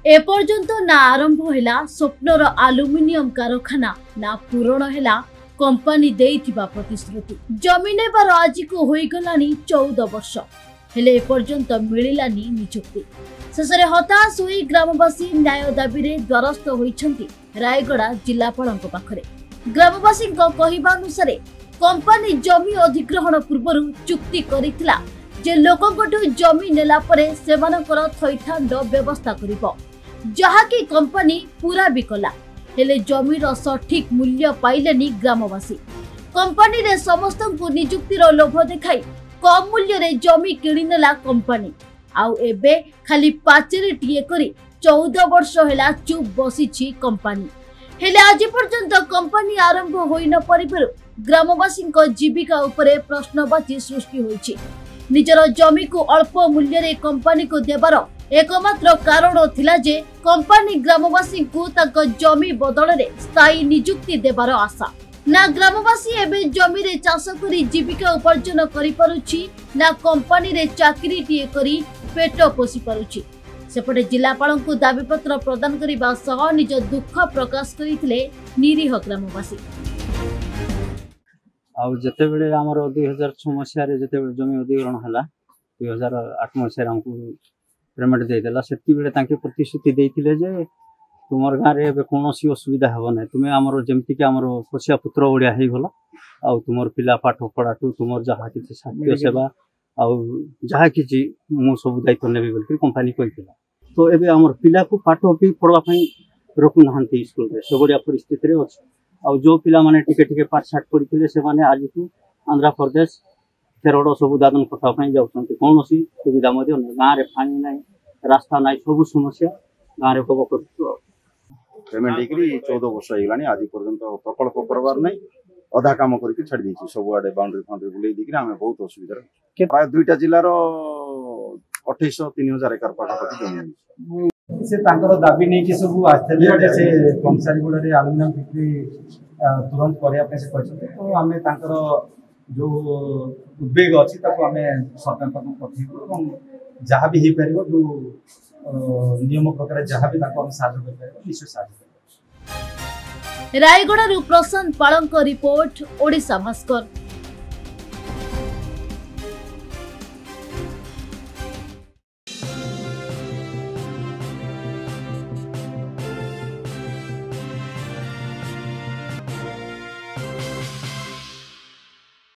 एपर्यंत ना आरंभ हैला स्वप्नर आलुमिनियम कारखाना ना पूरण हैला कंपनी देइथिबा प्रतिश्रुति। जमी नेबार आज को होई गलानी 14 वर्ष हेले एपर्यंत मिलिलानी नियुक्ति। शेषे हताश होई ग्रामवासी न्याय दाबी रे द्वारस्थ होइछंती रायगड़ा जिलापालक पाखरे। ग्रामवासी कहवा अनुसार कंपनी जमी अधिग्रहण पूर्व चुक्ति करितला जे लोकंकठु जमी नेला परे सेमानकर थैथांड व्यवस्था करिवो, जहाकी कंपनी पूरा भी कला हेले जमीर सठिक मूल्य पाइलेनी ग्रामवासी। कंपनी रे समस्त को नियुक्तिर लोभ देखाई कम मूल्य रे जमी किणीनेला कंपनी। आउ एबे खाली पाचेरी टीए करी 14 वर्ष हेला चुप बसीछि कंपनी। हेले आज पर्यंत कंपनी आरंभ होई न परिबारु ग्रामवासी जीविका उपरे प्रश्नवाची सृष्टि होइछि। निजर जमी को अल्प मूल्य रे कंपनी को देबार एकमात्र कारण थिला जे कंपनी ग्रामवासी को ताक जमी बदल रे स्थायी नियुक्ति देबार आशा। ना ग्रामवासी एबे जमी रे चाष करी जीविका उपार्जन करि पारुछि ना कंपनी रे चाकरी टीए करी पेट पोषि पारुछि। सेपटे जिलापाल को दाबीपत्र प्रदान करने सह निज दुख प्रकाश करते निरीह ग्रामवासी। आते बेले आम 2006 मसीह जमी अधिग्रहण है 2008 मसीह आमको पेमेंट देदेला से प्रतिश्रुति देते जे तुम गाँव में कौन असुविधा हे ना, तुम्हें आमर जमीक आम पोषिया पुत्र भाया होगला आ तुम पिला पाठ पढ़ाठू तुम जहाँ कि स्वास्थ्य सेवा आउ जहाँ कि सब दायित्व नेबी बोल कंपनी कही। तो एबे आमर पिला को पाठ भी पढ़ापी रखुना स्कूल रे सब बढ़िया परिस्थिति अच्छे। आउ जो पिला माने टिके टिके पाठ साठ पढ़ी से माने आज को आंध्र प्रदेश केरल सब दादन पठापी जाऊँच कौन सुविधा गाँव में पानी ना रास्ता ना सब समस्या गाँव में कब कर पेमेंट 14 वर्ष होगा आज पर्यंत प्रकल्प करवार ना अधा काम करके छाड़ दी सब आड़े बाउंड्री फाउंड्री बुले दी आम बहुत असुविधा प्राय 2टा जिलार 2800-3000 एकर पाखापाखि जमी से दाबी नहीं कि सब आसते से कंसारीगुड़ा रे आलुमिनियम फैक्ट्री तुरंत करने से कहते। तो आम जो उद्वेग अच्छी आम सरकार पाक पठेबू जहाँ भी हो पार जो नियम प्रकार जहाँ भी निश्चय साहय। रायगड़ा प्रशांत पालक रिपोर्ट ओडिशा भास्कर।